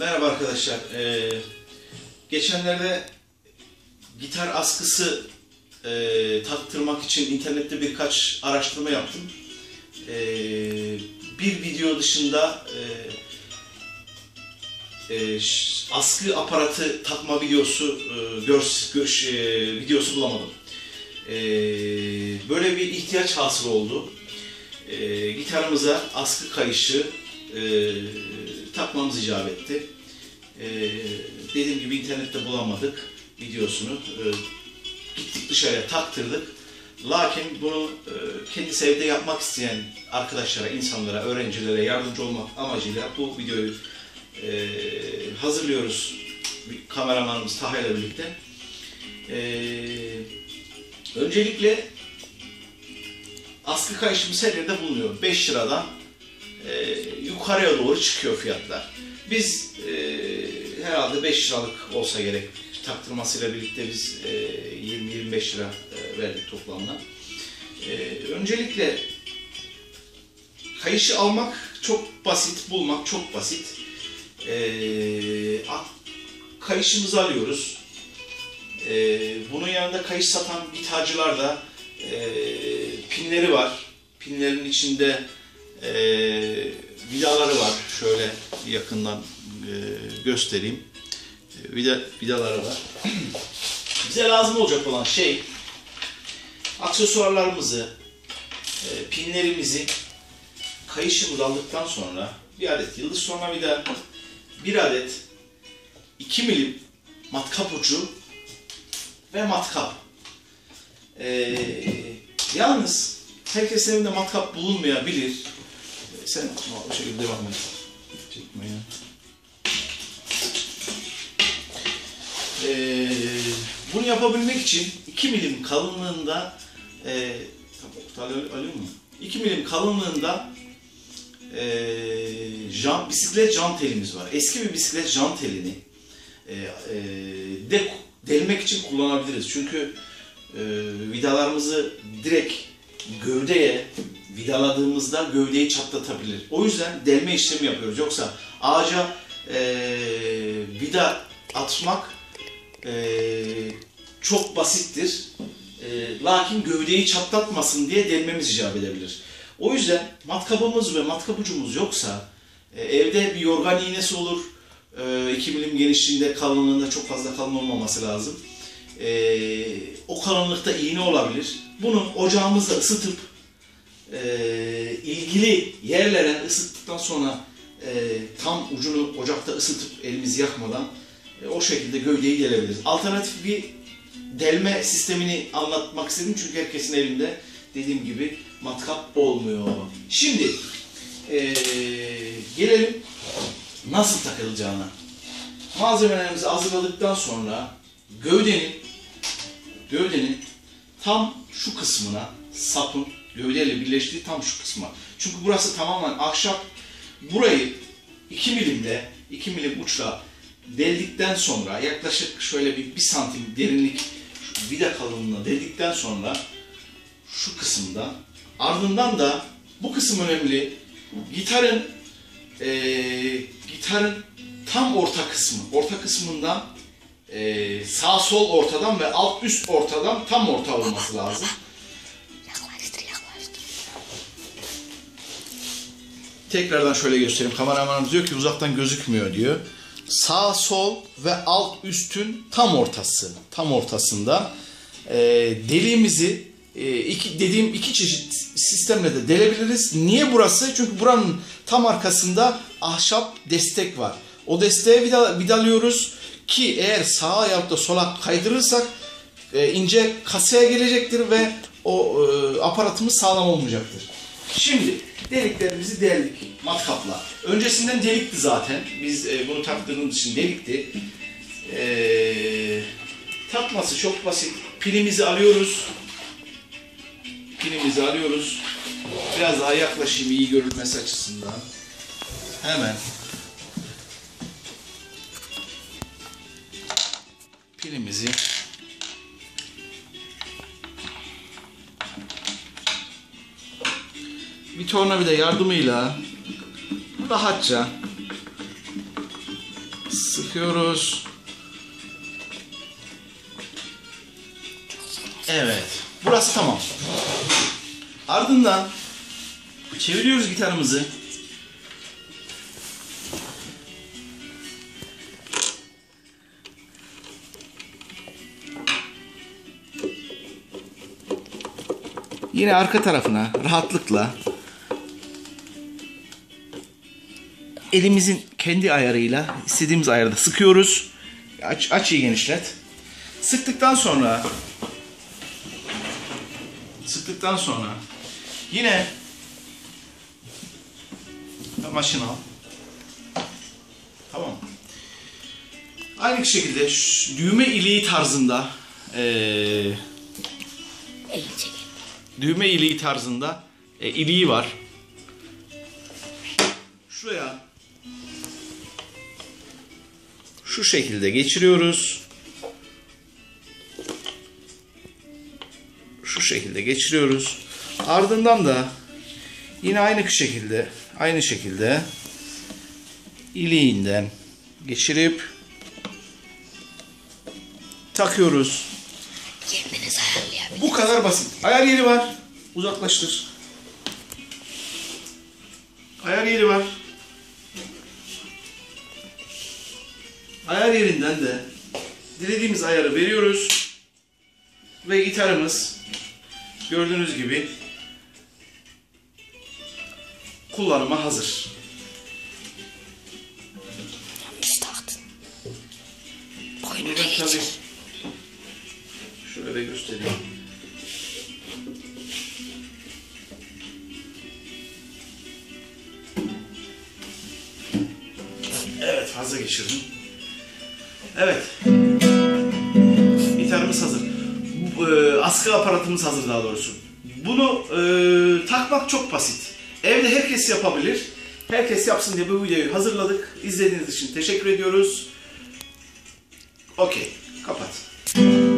Merhaba arkadaşlar. Geçenlerde gitar askısı taktırmak için internette birkaç araştırma yaptım. Bir video dışında askı aparatı takma videosu videosu bulamadım. Böyle bir ihtiyaç hasıl oldu. Gitarımıza askı kayışı takmamız icap etti. Dediğim gibi internette bulamadık videosunu. Gittik dışarıya taktırdık. Lakin bunu kendisi evde yapmak isteyen arkadaşlara, insanlara, öğrencilere yardımcı olmak amacıyla bu videoyu hazırlıyoruz. Kameramanımız Taha ile birlikte. Öncelikle askı kayışımız her yerde bulunuyor. 5 liradan yukarıya doğru çıkıyor fiyatlar. Biz herhalde 5 liralık olsa gerek taktırmasıyla birlikte biz 20-25 lira verdik toplamda. Öncelikle kayışı almak çok basit, bulmak çok basit. Kayışımızı alıyoruz. Bunun yanında kayış satan gitarcılar da pinleri var. Pinlerin içinde vidaları var. Şöyle yakından göstereyim. Vidaları var. Bize lazım olacak olan şey aksesuarlarımızı, pinlerimizi kayışımızı aldıktan sonra bir adet yıldız tornavida, bir adet 2 milim matkap ucu ve matkap. Yalnız herkesin evinde matkap bulunmayabilir. Sen o şekilde devam et. Çekmeye. Bunu yapabilmek için 2 milim kalınlığında alıyor mu? 2 milim kalınlığında bisiklet jant telimiz var. Eski bir bisiklet jant telini delmek için kullanabiliriz. Çünkü vidalarımızı direkt gövdeye vidaladığımızda gövdeyi çatlatabilir. O yüzden delme işlemi yapıyoruz. Yoksa ağaca vida atmak çok basittir. Lakin gövdeyi çatlatmasın diye delmemiz icap edebilir. O yüzden matkabımız ve matkap ucumuz yoksa evde bir yorgan iğnesi olur. 2 milim genişliğinde, kalınlığında çok fazla kalın olmaması lazım. O kalınlıkta iğne olabilir. Bunu ocağımızda ısıtıp ilgili yerlere ısıttıktan sonra tam ucunu ocakta ısıtıp elimizi yakmadan o şekilde gövdeyi delebiliriz. Alternatif bir delme sistemini anlatmak istedim çünkü herkesin elinde dediğim gibi matkap olmuyor. Şimdi gelelim nasıl takılacağına. Malzemelerimizi hazırladıktan sonra gövdenin tam şu kısmına, sapın gövdeyle birleştiği tam şu kısma. Çünkü burası tamamen ahşap. Burayı 2 milim uçla deldikten sonra yaklaşık şöyle bir santim derinlik vida kalınlığına deldikten sonra şu kısımda, ardından da bu kısım önemli. Gitarın tam orta kısmından sağ sol ortadan ve alt üst ortadan tam orta olması lazım. Yaklaştır. Tekrardan şöyle göstereyim. Kameramanımız diyor ki uzaktan gözükmüyor diyor. Sağ sol ve alt üstün tam ortasında deliğimizi dediğim iki çeşit sistemle de delebiliriz. Niye burası? Çünkü buranın tam arkasında ahşap destek var. O desteğe vidalıyoruz ki eğer sağa yahut da sola kaydırırsak ince kasaya gelecektir ve o aparatımız sağlam olmayacaktır. Şimdi deliklerimizi deldik matkapla. Öncesinden delikti zaten. Biz bunu taktığımız için delikti. Takması çok basit. Pilimizi alıyoruz. Biraz daha yaklaşayım iyi görülmesi açısından. Hemen pilimizi bir tornavida yardımıyla rahatça Sıkıyoruz. Evet. Burası tamam. Ardından çeviriyoruz gitarımızı. Yine arka tarafına rahatlıkla elimizin kendi ayarıyla istediğimiz ayarda sıkıyoruz. Açıyı genişlet. Sıktıktan sonra yine maşını al. Tamam. Aynı şekilde düğme iliği tarzında iliği var. Şuraya şu şekilde geçiriyoruz. Şu şekilde geçiriyoruz. Ardından da yine aynı şekilde iliğinden geçirip takıyoruz. Kendiniz ayarlayabilirsiniz. Bu kadar basit. Ayar yeri var. Uzaklaştır. Ayar yeri var. Ayar yerinden de dilediğimiz ayarı veriyoruz. Ve gitarımız gördüğünüz gibi kullanıma hazır. Müstahat. Boynuna Evet, tabii. geçir. Şöyle göstereyim. Evet, fazla geçirdim. Evet. Gitarımız hazır. Askı aparatımız hazır daha doğrusu. Bunu takmak çok basit. Evde herkes yapabilir. Herkes yapsın diye bu videoyu hazırladık. İzlediğiniz için teşekkür ediyoruz. Okey. Kapat.